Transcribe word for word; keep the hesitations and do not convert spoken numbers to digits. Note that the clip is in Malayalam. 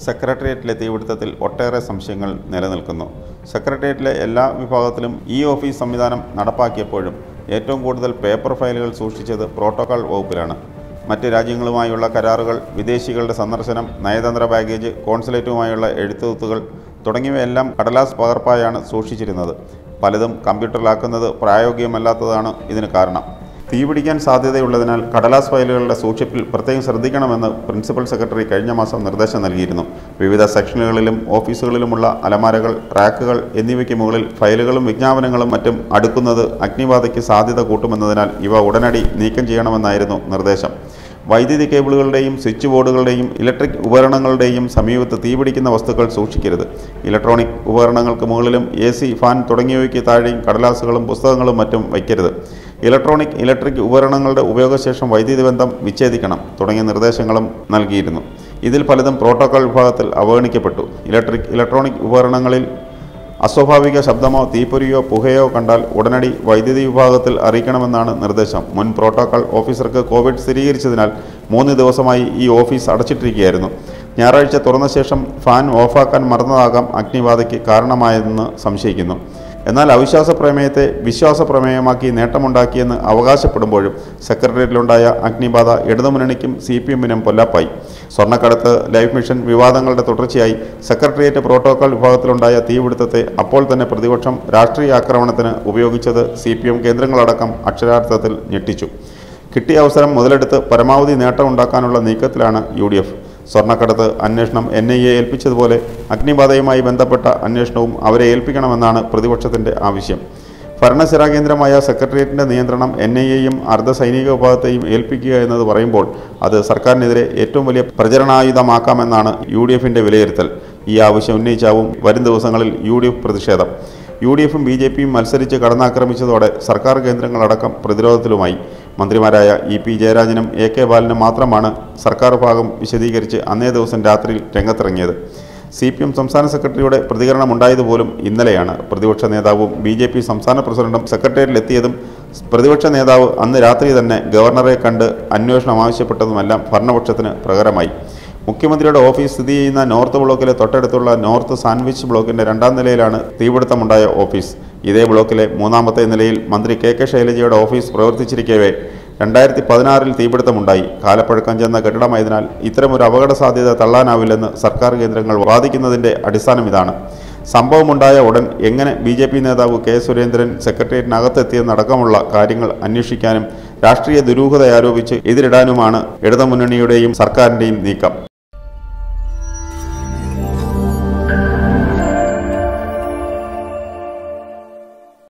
സെക്രട്ടേറിയറ്റിലെ തീപിടുത്തത്തിൽ ഒട്ടേറെ സംശയങ്ങൾ നിലനിൽക്കുന്നു. സെക്രട്ടേറിയറ്റിലെ എല്ലാ വിഭാഗത്തിലും ഇ ഓഫീസ് സംവിധാനം നടപ്പാക്കിയപ്പോഴും ഏറ്റവും കൂടുതൽ പേപ്പർ ഫയലുകൾ സൂക്ഷിച്ചത് പ്രോട്ടോകോൾ വകുപ്പിലാണ്. മറ്റ് രാജ്യങ്ങളുമായുള്ള കരാറുകൾ, വിദേശികളുടെ സന്ദർശനം, നയതന്ത്ര ബാഗേജ്, കോൺസുലേറ്റുമായുള്ള എഴുത്തുകുത്തുകൾ തുടങ്ങിയവയെല്ലാം കടലാസ് പകർപ്പായാണ് സൂക്ഷിച്ചിരുന്നത്. പലതും കമ്പ്യൂട്ടറിലാക്കുന്നത് പ്രായോഗികമല്ലാത്തതാണ് ഇതിന് കാരണം. തീപിടിക്കാൻ സാധ്യതയുള്ളതിനാൽ കടലാസ് ഫയലുകളുടെ സൂക്ഷിപ്പിൽ പ്രത്യേകം ശ്രദ്ധിക്കണമെന്ന് പ്രിൻസിപ്പൽ സെക്രട്ടറി കഴിഞ്ഞ മാസം നിർദ്ദേശം നൽകിയിരുന്നു. വിവിധ സെക്ഷനുകളിലും ഓഫീസുകളിലുമുള്ള അലമാരകൾ, റാക്കുകൾ എന്നിവയ്ക്ക് മുകളിൽ ഫയലുകളും വിജ്ഞാപനങ്ങളും മറ്റും അടുക്കുന്നത് അഗ്നിബാധയ്ക്ക് സാധ്യത കൂട്ടുമെന്നതിനാൽ ഇവ ഉടനടി നീക്കം ചെയ്യണമെന്നായിരുന്നു നിർദ്ദേശം. വൈദ്യുതി കേബിളുകളുടെയും സ്വിച്ച് ബോർഡുകളുടെയും ഇലക്ട്രിക് ഉപകരണങ്ങളുടെയും സമീപത്ത് തീപിടിക്കുന്ന വസ്തുക്കൾ സൂക്ഷിക്കരുത്. ഇലക്ട്രോണിക് ഉപകരണങ്ങൾക്ക് മുകളിലും എ സി, ഫാൻ തുടങ്ങിയവയ്ക്ക് താഴെയും കടലാസുകളും പുസ്തകങ്ങളും മറ്റും വയ്ക്കരുത്. ഇലക്ട്രോണിക്, ഇലക്ട്രിക് ഉപകരണങ്ങളുടെ ഉപയോഗശേഷം വൈദ്യുതി ബന്ധം വിച്ഛേദിക്കണം തുടങ്ങിയ നിർദ്ദേശങ്ങളും നൽകിയിരുന്നു. ഇതിൽ പലതും പ്രോട്ടോകോൾ വിഭാഗത്തിൽ അവഗണിക്കപ്പെട്ടു. ഇലക്ട്രിക്, ഇലക്ട്രോണിക് ഉപകരണങ്ങളിൽ അസ്വാഭാവിക ശബ്ദമോ തീപ്പൊരിയോ പുകയോ കണ്ടാൽ ഉടനടി വൈദ്യുതി വിഭാഗത്തിൽ അറിയിക്കണമെന്നാണ് നിർദ്ദേശം. മുൻ പ്രോട്ടോകോൾ ഓഫീസർക്ക് കോവിഡ് സ്ഥിരീകരിച്ചതിനാൽ മൂന്ന് ദിവസമായി ഈ ഓഫീസ് അടച്ചിട്ടിരിക്കുകയായിരുന്നു. ഞായറാഴ്ച തുറന്ന ശേഷം ഫാൻ ഓഫാക്കാൻ മറന്നതാകാം അഗ്നിബാധയ്ക്ക് കാരണമായതെന്ന് സംശയിക്കുന്നു. എന്നാൽ അവിശ്വാസ പ്രമേയത്തെ വിശ്വാസ പ്രമേയമാക്കി നേട്ടമുണ്ടാക്കിയെന്ന് അവകാശപ്പെടുമ്പോഴും സെക്രട്ടേറിയറ്റിലുണ്ടായ അഗ്നിബാധ ഇടതുമുന്നണിക്കും സി പി എമ്മിനും പൊല്ലാപ്പായി. സ്വർണ്ണക്കടത്ത്, ലൈഫ് മിഷൻ വിവാദങ്ങളുടെ തുടർച്ചയായി സെക്രട്ടേറിയറ്റ് പ്രോട്ടോകോൾ വിഭാഗത്തിലുണ്ടായ തീപിടുത്തത്തെ അപ്പോൾ തന്നെ പ്രതിപക്ഷം രാഷ്ട്രീയ ആക്രമണത്തിന് ഉപയോഗിച്ചത് സി പി എം കേന്ദ്രങ്ങളടക്കം അക്ഷരാർത്ഥത്തിൽ ഞെട്ടിച്ചു. കിട്ടിയ അവസരം മുതലെടുത്ത് പരമാവധി നേട്ടമുണ്ടാക്കാനുള്ള നീക്കത്തിലാണ് യു ഡി എഫ്. സ്വർണ്ണക്കടത്ത് അന്വേഷണം എൻ ഐ എ ഏൽപ്പിച്ചതുപോലെ അഗ്നിബാധയുമായി ബന്ധപ്പെട്ട അന്വേഷണവും അവരെ ഏൽപ്പിക്കണമെന്നാണ് പ്രതിപക്ഷത്തിൻ്റെ ആവശ്യം. ഭരണസിരാ കേന്ദ്രമായ സെക്രട്ടേറിയറ്റിൻ്റെ നിയന്ത്രണം എൻ ഐ എയും അർദ്ധ സൈനിക വിഭാഗത്തെയും ഏൽപ്പിക്കുക എന്നത് പറയുമ്പോൾ അത് സർക്കാരിനെതിരെ ഏറ്റവും വലിയ പ്രചരണായുധമാക്കാമെന്നാണ് യു ഡി എഫിൻ്റെ വിലയിരുത്തൽ. ഈ ആവശ്യം ഉന്നയിച്ചാവും വരും ദിവസങ്ങളിൽ യു ഡി എഫ് പ്രതിഷേധം. യു ഡി എഫും ബി ജെ പിയും മത്സരിച്ച് കടന്നാക്രമിച്ചതോടെ സർക്കാർ കേന്ദ്രങ്ങളടക്കം പ്രതിരോധത്തിലുമായി. മന്ത്രിമാരായ ഇ പി ജയരാജനും എ കെ ബാലനും മാത്രമാണ് സർക്കാർ ഭാഗം വിശദീകരിച്ച് അന്നേ ദിവസം രാത്രിയിൽ രംഗത്തിറങ്ങിയത്. സി പി എം സംസ്ഥാന സെക്രട്ടറിയുടെ പ്രതികരണമുണ്ടായതുപോലും ഇന്നലെയാണ്. പ്രതിപക്ഷ നേതാവും ബി ജെ പി സംസ്ഥാന പ്രസിഡന്റും സെക്രട്ടേറിയറ്റിലെത്തിയതും പ്രതിപക്ഷ നേതാവ് അന്ന് രാത്രി തന്നെ ഗവർണറെ കണ്ട് അന്വേഷണം ആവശ്യപ്പെട്ടതുമെല്ലാം ഭരണപക്ഷത്തിന് പ്രകരമായി. മുഖ്യമന്ത്രിയുടെ ഓഫീസ് സ്ഥിതി ചെയ്യുന്ന നോർത്ത് ബ്ലോക്കിലെ തൊട്ടടുത്തുള്ള നോർത്ത് സാൻഡ്വിച്ച് ബ്ലോക്കിൻ്റെ രണ്ടാം നിലയിലാണ് തീപിടുത്തമുണ്ടായ ഓഫീസ്. ഇതേ ബ്ലോക്കിലെ മൂന്നാമത്തെ നിലയിൽ മന്ത്രി കെ കെ ശൈലജയുടെ ഓഫീസ് പ്രവർത്തിച്ചിരിക്കവേ രണ്ടായിരത്തി പതിനാറിൽ തീപിടുത്തമുണ്ടായി. കാലപ്പഴക്കം ചെന്ന കെട്ടിടമായതിനാൽ ഇത്തരമൊരു അപകട സാധ്യത തള്ളാനാവില്ലെന്ന് സർക്കാർ കേന്ദ്രങ്ങൾ വാദിക്കുന്നതിൻ്റെ അടിസ്ഥാനം ഇതാണ്. സംഭവമുണ്ടായ ഉടൻ എങ്ങനെ ബി ജെ പി നേതാവ് കെ സുരേന്ദ്രൻ സെക്രട്ടേറിയറ്റിനകത്തെത്തിയെന്നടക്കമുള്ള കാര്യങ്ങൾ അന്വേഷിക്കാനും രാഷ്ട്രീയ ദുരൂഹത ആരോപിച്ച് എതിരിടാനുമാണ് ഇടതുമുന്നണിയുടെയും സർക്കാരിൻ്റെയും നീക്കം.